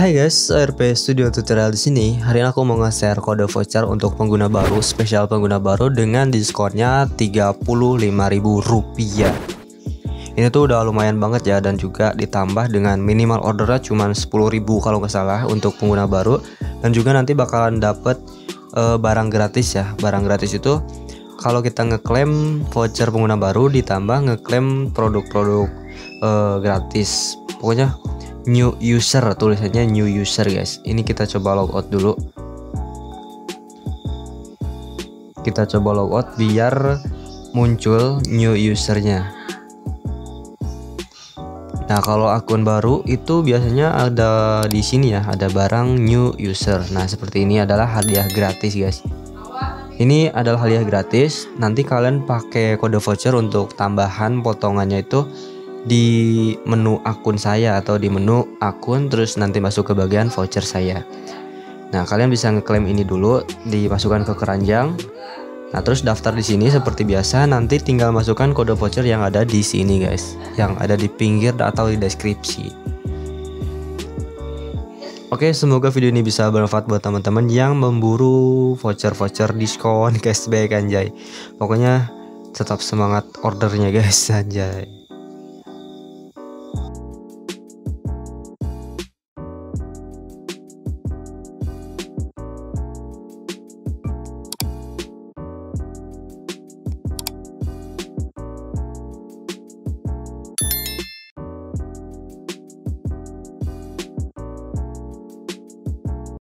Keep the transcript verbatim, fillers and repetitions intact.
Hai guys, A R P Studio Tutorial di sini. Hari ini aku mau nge-share kode voucher untuk pengguna baru, spesial pengguna baru dengan diskonnya tiga puluh lima ribu rupiah. Ini tuh udah lumayan banget ya, dan juga ditambah dengan minimal ordernya cuma sepuluh ribu kalau nggak salah untuk pengguna baru, dan juga nanti bakalan dapet uh, barang gratis ya. Barang gratis itu kalau kita ngeklaim voucher pengguna baru ditambah ngeklaim produk-produk uh, gratis. Pokoknya new user, tulisannya new user guys. Ini kita coba logout dulu. Kita coba logout biar muncul new usernya. Nah, kalau akun baru itu biasanya ada di sini ya, ada barang new user. Nah, seperti ini adalah hadiah gratis guys. Ini adalah hadiah gratis. Nanti kalian pakai kode voucher untuk tambahan potongannya itu di menu akun saya atau di menu akun, terus nanti masuk ke bagian voucher saya. Nah, kalian bisa ngeklaim ini dulu, dimasukkan ke keranjang. Nah, terus daftar di sini seperti biasa. Nanti tinggal masukkan kode voucher yang ada di sini guys, yang ada di pinggir atau di deskripsi. Oke, semoga video ini bisa bermanfaat buat teman-teman yang memburu voucher-voucher diskon, cashback, anjay. Pokoknya tetap semangat ordernya guys, anjay.